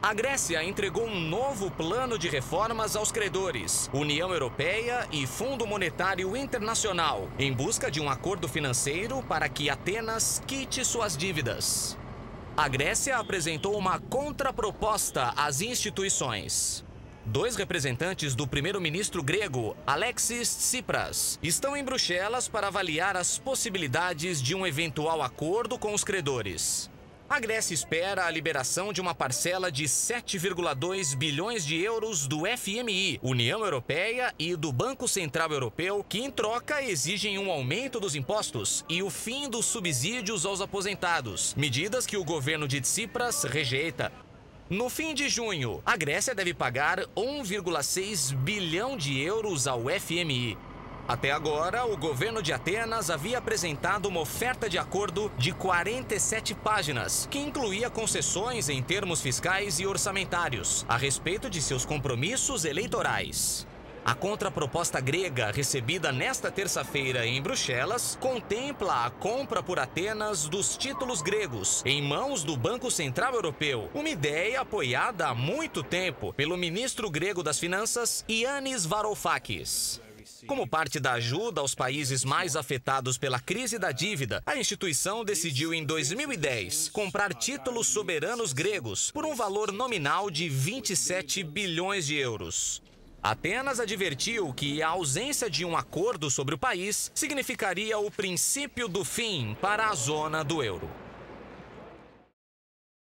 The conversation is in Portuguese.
A Grécia entregou um novo plano de reformas aos credores, União Europeia e Fundo Monetário Internacional, em busca de um acordo financeiro para que Atenas quite suas dívidas. A Grécia apresentou uma contraproposta às instituições. Dois representantes do primeiro-ministro grego, Alexis Tsipras, estão em Bruxelas para avaliar as possibilidades de um eventual acordo com os credores. A Grécia espera a liberação de uma parcela de 7,2 bilhões de euros do FMI, União Europeia e do Banco Central Europeu, que em troca exigem um aumento dos impostos e o fim dos subsídios aos aposentados, medidas que o governo de Tsipras rejeita. No fim de junho, a Grécia deve pagar 1,6 bilhão de euros ao FMI. Até agora, o governo de Atenas havia apresentado uma oferta de acordo de 47 páginas, que incluía concessões em termos fiscais e orçamentários, a respeito de seus compromissos eleitorais. A contraproposta grega, recebida nesta terça-feira em Bruxelas, contempla a compra por Atenas dos títulos gregos em mãos do Banco Central Europeu, uma ideia apoiada há muito tempo pelo ministro grego das Finanças, Yannis Varoufakis. Como parte da ajuda aos países mais afetados pela crise da dívida, a instituição decidiu em 2010 comprar títulos soberanos gregos por um valor nominal de 27 bilhões de euros. Atenas advertiu que a ausência de um acordo sobre o país significaria o princípio do fim para a zona do euro.